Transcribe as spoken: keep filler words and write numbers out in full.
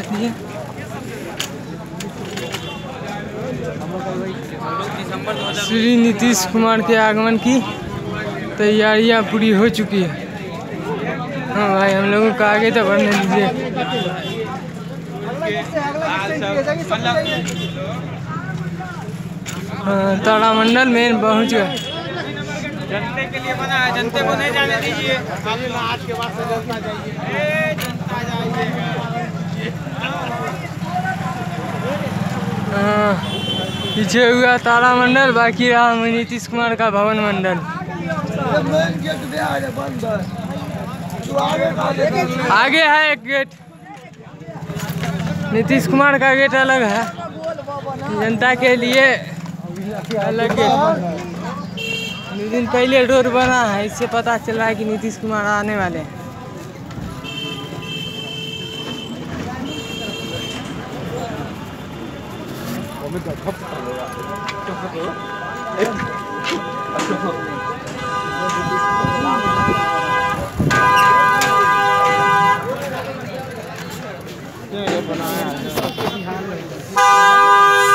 रहती है। श्री नीतीश कुमार के आगमन की तैयारियां पूरी हो चुकी है। हाँ भाई, हम लोगों को आगे तो बढ़ने दीजिए। हाँ, तारामंडल में पहुंच गए। जनता के लिए बना है, जनता को नहीं जाने दीजिए। आज के बाद से जनता जाइए, जनता जाइए। पीछे हुआ तारामंडल, बाकी रहा नीतीश कुमार का भवन मंडल। आगे है एक गेट, नीतीश कुमार का गेट अलग है, जनता के लिए अलग गेट। दो दिन पहले रोड बना है, इससे पता चल रहा है कि नीतीश कुमार आने वाले हैं। बना